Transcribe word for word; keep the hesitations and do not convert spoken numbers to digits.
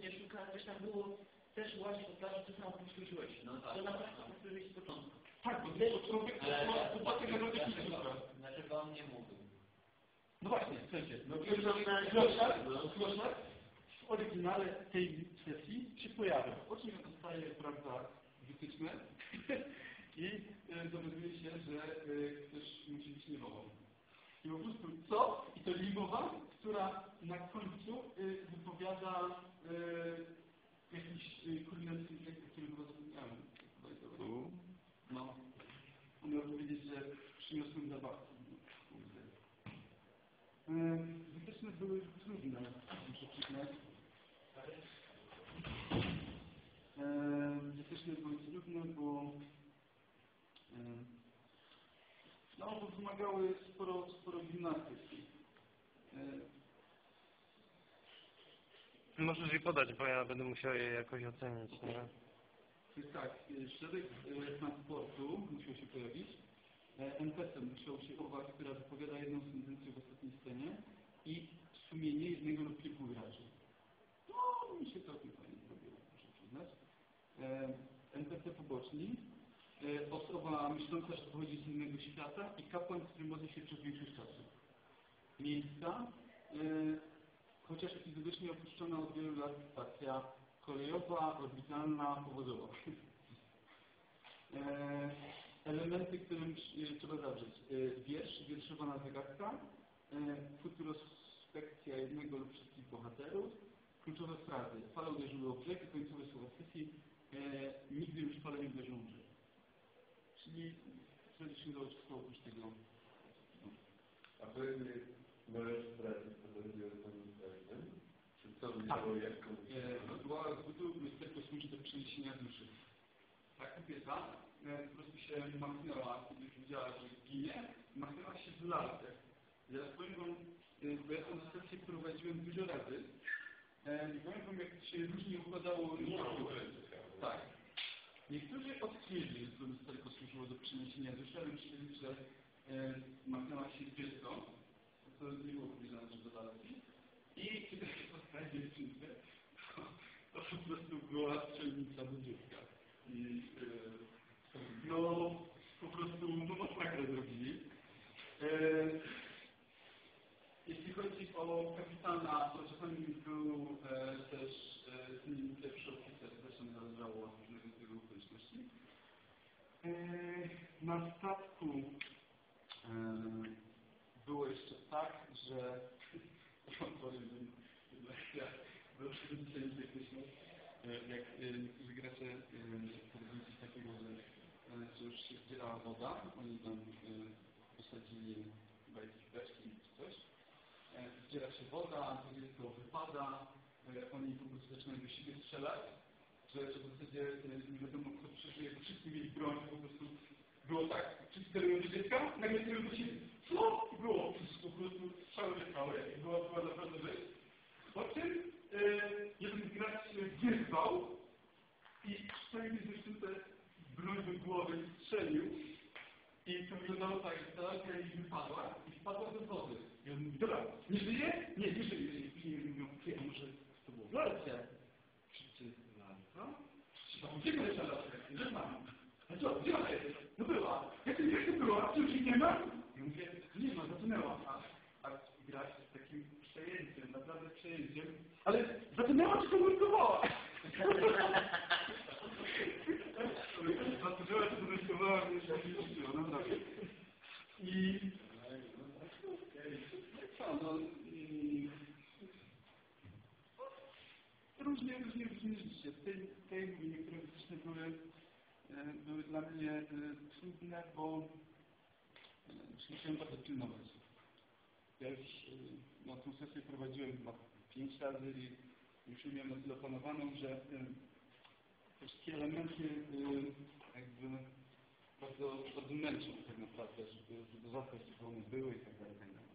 nie szuka, coś tam było, też łazić po plaży, to samo powtórzyłeś. No tak. To naprawdę powtórzyłeś z początku. Tak, bo to jest początek, to potem erotyczny szuka. Dlaczego on nie mógł? No właśnie, w sensie, no Kloszar w oryginale tej sesji się pojawia. Po czym dostaje, prawda, wytyczne i y, dowiaduje się, że y, ktoś musi być niewolą. I po prostu co? I to limowa, która na końcu y, wypowiada y, jakiś y, kulminacyjny tekst, który chyba zapomniałem. No. On miał powiedzieć, że przyniosłem zabawkę. Wytyczne były trudne, muszę przyznać. Wytyczne były trudne, bo no, bo wymagały sporo, sporo gimnastyki. Możesz jej podać, bo ja będę musiał je jakoś ocenić, nie? To jest tak, szereg transportu musiał się pojawić. N P C musiał się pojawić, która wypowiada jedną sentencję w ostatniej scenie i sumienie jednego lub kilku graczy. No, mi się całkiem fajnie zrobiło, muszę przyznać. N P C poboczni, osoba myśląca, że pochodzi z innego świata i kapłan, z którym modli się przez większość czasu. Miejsca, chociaż fizycznie opuszczona od wielu lat stacja kolejowa, orbitalna, powodowa. Elementy, którym trzeba zawrzeć. Wiersz, wierszowana zagadka, futurospekcja jednego lub wszystkich bohaterów, kluczowe frazy. Fale uderzyły o brzeg i końcowe słowa sesji. Nigdy już fale nie uderzą o brzeg. Czyli tradycyjnie dało wszystko oprócz tego. No. A pewnie możesz sprawdzić, co będzie o tym pewnym? Czy co tak. było jak Była zbytu misterstwo służy do przeniesienia duszy. Tak, kobieta po prostu się machnęła, kiedy już widziała, że ginie, machnęła się z lasek. Ja powiem wam, bo ja tę sesję prowadziłem dużo razy i powiem wam, jak się różnie układało. Tak. Niektórzy odkryli, że to lusterko służyło do przeniesienia duszy, ale myśleli, że e, machnęła się dziecko, to nie było powiedziane, że do lalki. I kiedy się spotkała dziewczynkę, to, to po prostu była strzelnica do dziecka. I e, no po prostu no masakrę zrobili. E, jeśli chodzi o kapitana, to czasami był e, też z nim pierwszy oficer, zresztą zależało od różnego typu okoliczności. E, na statku e, było jeszcze tak, że powiem, że doszło do dzisiaj techniczne, jak niektórzy gracze powiedzą coś takiego, że, że już się zdziera woda, oni tam posadzili chyba jakieś beczki czy coś. Zdziera się woda, to dziecko wypada, oni po prostu zaczynają do siebie strzelać, że, że w zasadzie nie wiadomo kto przeżyje, bo wszyscy mieli broń, po prostu było tak, wszyscy sterują do dziecka, nagle sterują do siebie. Co? Było po prostu strzały leciały, była, była naprawdę rzecz. Po czym e, jeden gracz się wyrwał i szczęście zresztą broń do głowy strzelił. I to wyglądało tak, że ta lalka jej wypadła i wpadła do wody. I on mówi, dobra, nie żyje? Nie, nie żyje. I później mówią, ty, a może to było w lalce? Wszyscy, lalka? Gdzie była ta lalka? Że mam. A co, gdzie ona jest? No była. Jak to, jak to była? Czy już jej nie ma? I mówię, nie ma, zatonęła. A, a grać z takim przejęciem, naprawdę przejęciem. Ale zatonęła czy to nurkowała? Zatonęła czy to nurkowała, więc się nie liczyło, naprawdę. I... Co, no... I... Różnie, różnie, różnie rzeczywiście. W tej, tej niektóre wytyczne były, były dla mnie trudne, bo musiałem bardzo pilnować. Ja już no, tę sesję prowadziłem chyba pięć razy i już miałem na tyle opanowaną, że te wszystkie elementy jakby bardzo, bardzo męczą tak naprawdę, żeby, żeby zadbać, żeby one były i tak dalej.